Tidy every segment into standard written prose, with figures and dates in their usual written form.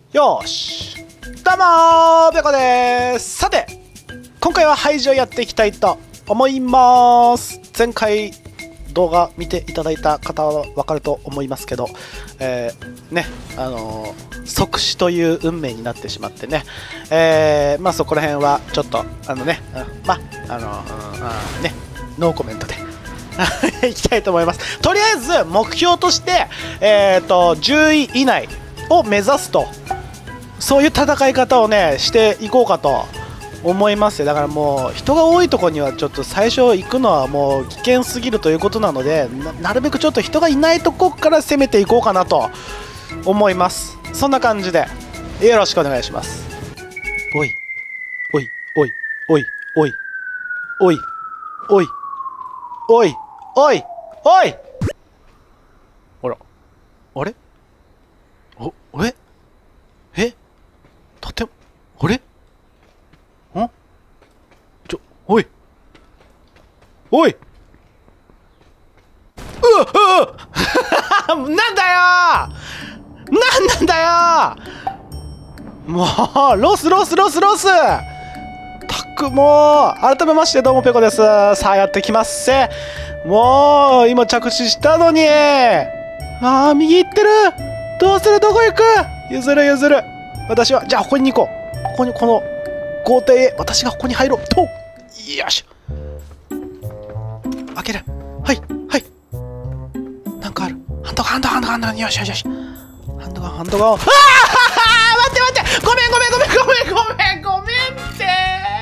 よーし、どうもー、ペコでーす。さて、今回はハイジをやっていきたいと思います。前回動画見ていただいた方はわかると思いますけど、即死という運命になってしまってね、そこら辺はちょっとノーコメントでいきたいと思います。とりあえず目標として、10位以内を目指すと、そういう戦い方をねしていこうかと思いますよ。だからもう人が多いところにはちょっと最初行くのはもう危険すぎるということなので、なるべくちょっと人がいないとこから攻めていこうかなと思います。そんな感じでよろしくお願いします。おいおいおいおいおいおいおいおいおいおい、ほら、あれ、とても、あれ、おいおい、なんだよなんだよ、もうロスたく、もう改めましてどうもペコです。さあやってきますせ。もう今着地したのに、右行ってる。どうする、どこ行く、譲る私はじゃあここに行こう。ここに、この豪邸へ私がここに入ろうと。よし、開ける。はいなんかある。ハンドガン、よし、ハンドガン、待って、ごめんって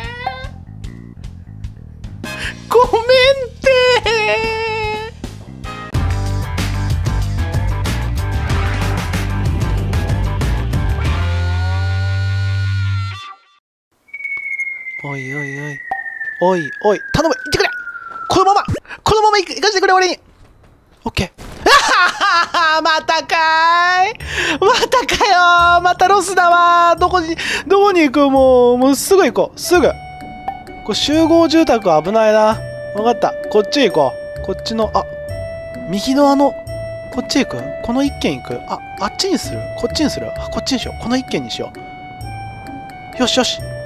おい、頼む、行ってくれ。このまま行かせてくれ、俺に。オッケー。またかよ、またロスだわ。どこに行く。もうすぐ行こう。すぐこれ集合住宅は危ないな。分かった、こっち行こう。こっちの右のこっち行く。この一軒行く。あっちにする、こっちにする。こっちにしよう。この一軒にしよう。よし、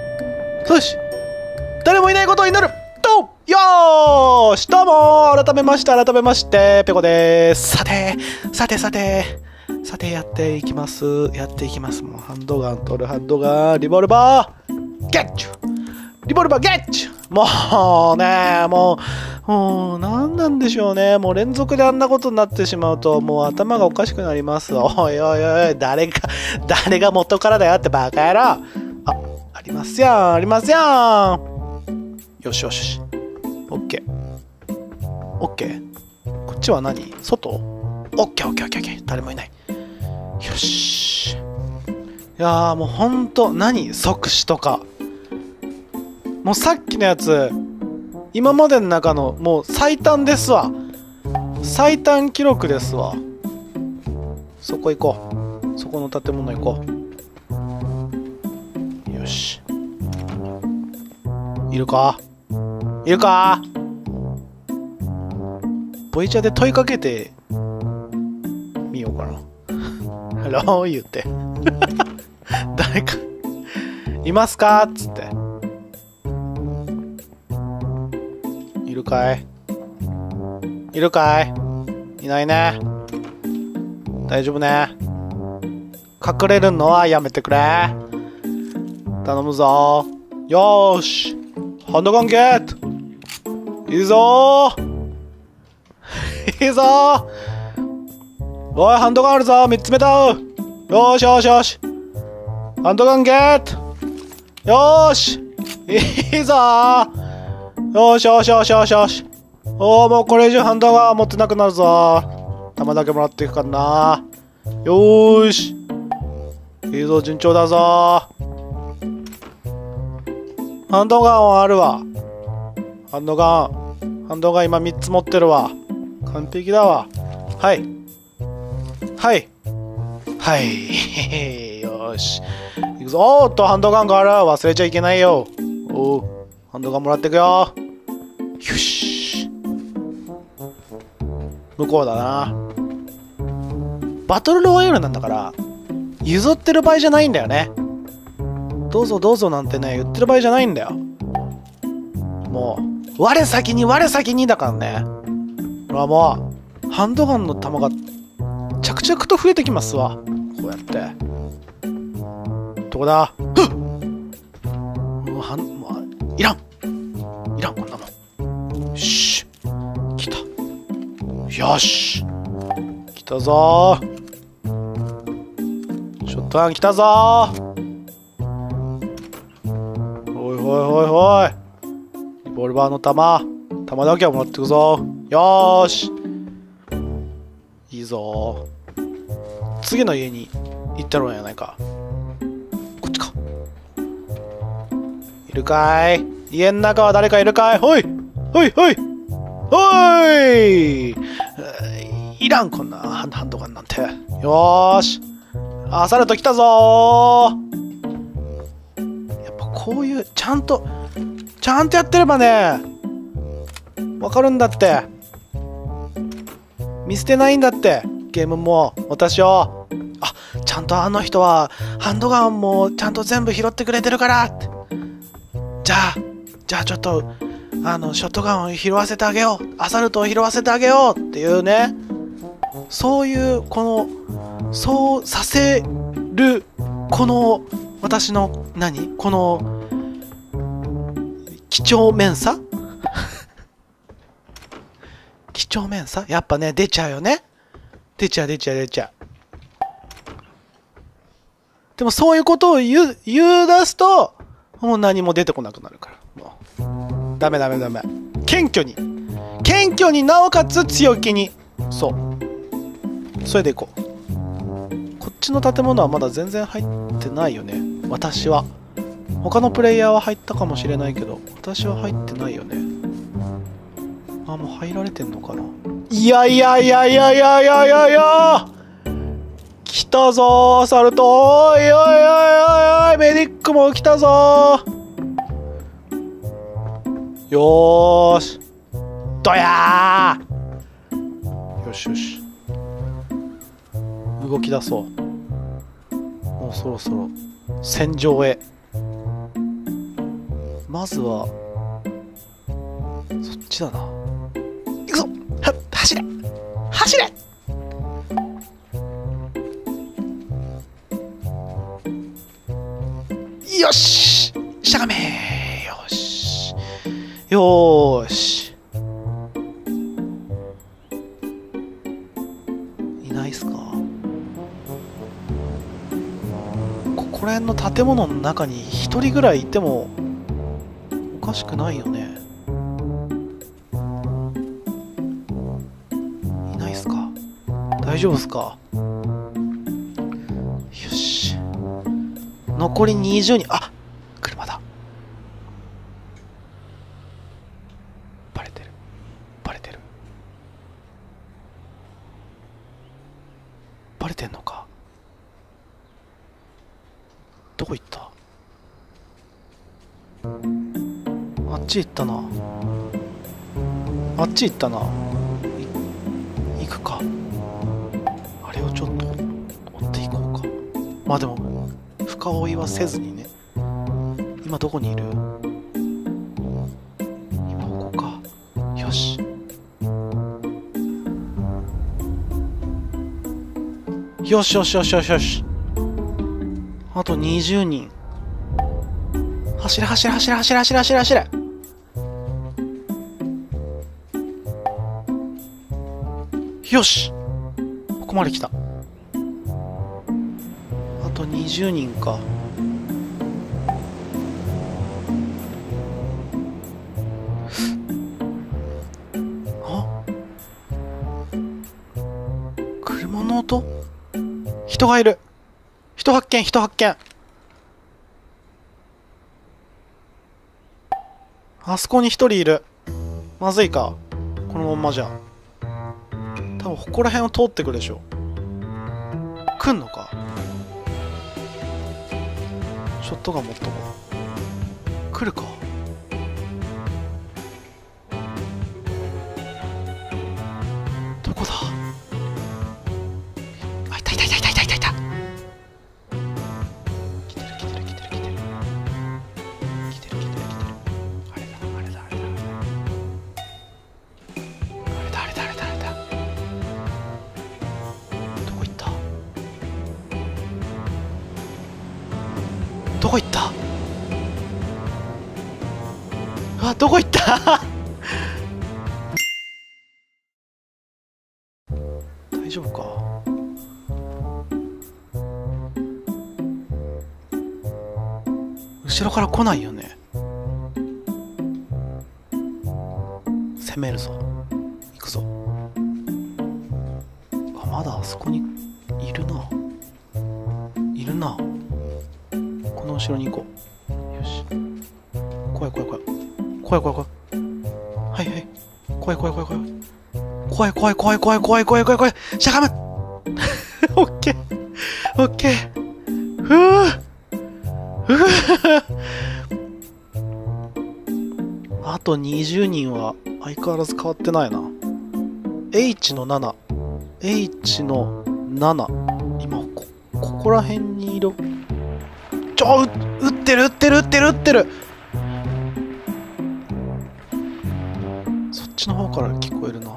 誰もいないことを祈ると。よーし、どうも改めましてペコでーす。さてやっていきます。もうハンドガン取る。リボルバーゲッチュ。もうね、もう何なんでしょうね。もう連続であんなことになってしまうともう頭がおかしくなります。おい、誰が元からだよってバカ野郎。ありますやん。よし、オッケー。こっちは何、外。オッケー、誰もいない。よし。いやーもうほんと、即死とか、もうさっきのやつ今までの中のもう最短ですわ。最短記録ですわ。そこ行こう。そこの建物行こう。よし、いるかボイチャで問いかけてみようかな。ハロー言って誰かいますかっつって。いるかい、いないね。大丈夫ね。隠れるのはやめてくれ。頼むぞ。よーし、ハンドガンゲット。いいぞおい、ハンドガンあるぞ。3つ目だ。よーし、ハンドガンゲット。よーし、いいぞよし。もうこれ以上ハンドガン持ってなくなるぞ。弾だけもらっていくからな。よーし、いいぞ、順調だぞ。ハンドガンはあるわ。ハンドガン今3つ持ってるわ。完璧だわ。はい。よし、いくぞ。ハンドガンがある。忘れちゃいけないよ。ハンドガンもらってくよ。よし、向こうだな。バトルロワイヤルなんだから譲ってる場合じゃないんだよね。どうぞどうぞなんてね、言ってる場合じゃないんだよ。もう、我先に我先にだからね。ほらもう、ハンドガンの弾が着々と増えてきますわ。こうやって。どこだ？もういらんいらん、こんなもん。よし。来た。よし。来たぞー。ショットガン来たぞー。おいおいおいおい。リボルバーの弾だけはもらってくぞ。よーし。いいぞー。次の家に行ったろうやないか。こっちか。いるかい？家の中は誰かいるかい？ほいほいほいほい。いらん、こんなハンドガンなんて。よーし。アサルト来たぞー。やっぱこういうちゃんとやってればね、わかるんだって。見捨てないんだって、ゲームも私を。あ、ちゃんとあの人はハンドガンもちゃんと全部拾ってくれてるからって。じゃあちょっとショットガンを拾わせてあげよう、アサルトを拾わせてあげようっていうね、そういうそうさせるこの私のこの几帳面さ几帳面さ、やっぱね出ちゃうよね。出ちゃう。でもそういうことを言い出すともう何も出てこなくなるから、もうダメ。謙虚になおかつ強気に。それでいこう。こっちの建物はまだ全然入ってないよね。私は。他のプレイヤーは入ったかもしれないけど、私は入ってないよね。あ、もう入られてんのかな。いや来たぞー、アサルト。おいメディックも来たぞー。よーし。どやー。よし。動き出そう。もうそろそろ戦場へ。まずはそっちだな。行くぞ。走れ。よし、しゃがめー。よし。いないっすか。ここら辺の建物の中に一人ぐらいいてもおかしくないよね。いないっすか。大丈夫っすか。よし。残り20人。あ、車だ。バレてる。バレてんのか。どこ行った？あっち行ったな。行くか。あれをちょっと追っていこうか。まあでも深追いはせずにね。今どこにいる？今ここか。よし。よし。あと20人。走れ。よし。ここまで来た。あと20人か。あ、車の音？人がいる。人発見。あそこに一人いる。まずいか。このまんまじゃ。多分ここら辺を通ってくるでしょ。来んのか。ショットガン持っとこう。来るか。どこだ。あ、いた。 どこ行った？あ、どこ行った？大丈夫か？後ろから来ないよね。攻めるぞ。行くぞ。あ、まだあそこにいるな。いるな。この後ろに行こう。よし。怖い怖い怖い。怖い怖い怖い。はいはい。怖い怖い怖い怖い。怖い怖い怖い怖い怖い怖い怖い怖い。しゃがむ。オッケー。オッケー。ふぅ。ふぅ。あと20人は相変わらず変わってないな。H の7。H の7。今、ここら辺にいる。撃ってる撃ってる撃ってる撃ってる。そっちの方から聞こえるな。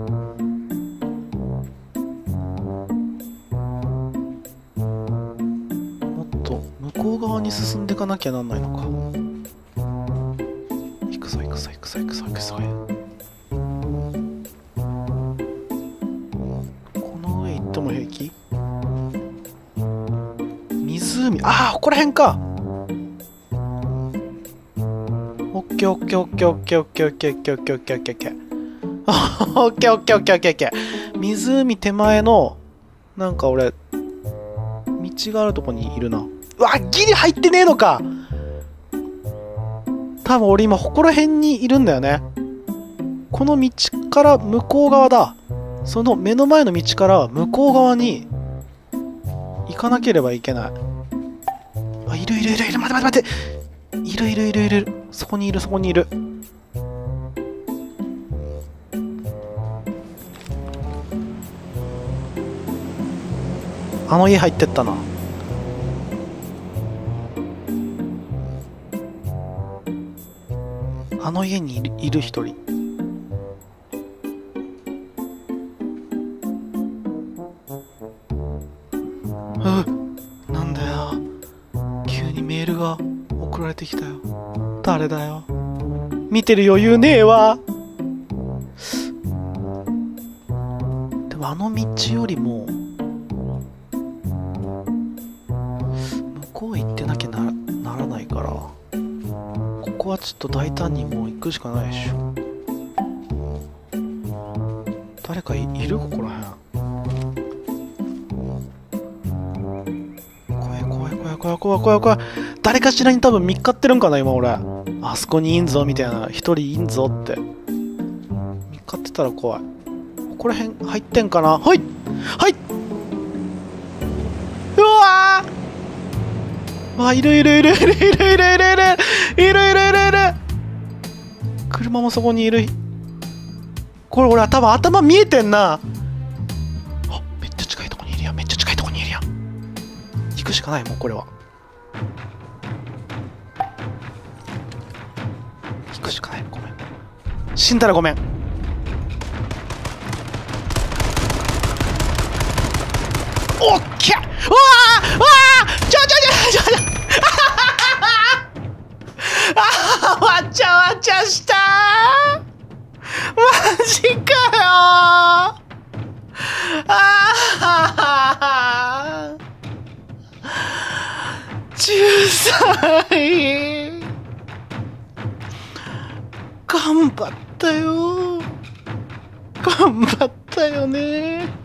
もっと向こう側に進んでいかなきゃなんないのか。行くぞ行くぞ行くぞ行くぞ行くぞ。この上行っても平気？湖、ああ、ここら辺か。オッケーオッケーオッケーオッケーオッケーオッケーオッケーオッケーオッケーオッケーオッケーオッケーオッケーオッケーオッケーオッケー。湖手前のなんか俺道があるとこにいるな。うわ、ギリ入ってねえのか。多分俺今ここら辺にいるんだよね。この道から向こう側だ。その目の前の道から向こう側に行かなければいけない。あ、いるいるいるいる。待って待って待って。いるいるいるいる。そこにいるそこにいる。あの家入ってったな。あの家にいる一人。なんだよ。急にメールが送られてきたよ。誰だよ。見てる余裕ねえわ。でもあの道よりも向こう行ってなきゃならないから、ここはちょっと大胆にもう行くしかないでしょ。誰かいるここら辺。怖い怖い怖い。誰かしらに多分見っかってるんかな今俺。あそこにいんぞみたいな、一人いんぞって見っかってたら怖い。ここら辺入ってんかな。はいはい。うわー、あ、いるいるいるいるいるいるいるいるいるいるいるいる。車もそこにいる。これ俺多分頭見えてんな。あ、めっちゃ近いとこにいるやん。めっちゃ近いとこにいるやん。行くしかないもうこれは。行くしかない。ごめん。死んだらごめん。オッケー。うわーうわー、ちょあー、わちゃわちゃしたー。マジかよー。あー、13位。頑張ったよー。頑張ったよねー。